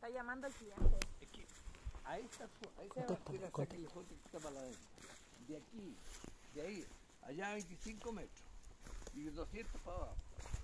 Está llamando al cliente. Es que a esta barquera sáquenle foto que está para la adentro. De aquí, de ahí, allá 25 metros. Y 200 para abajo.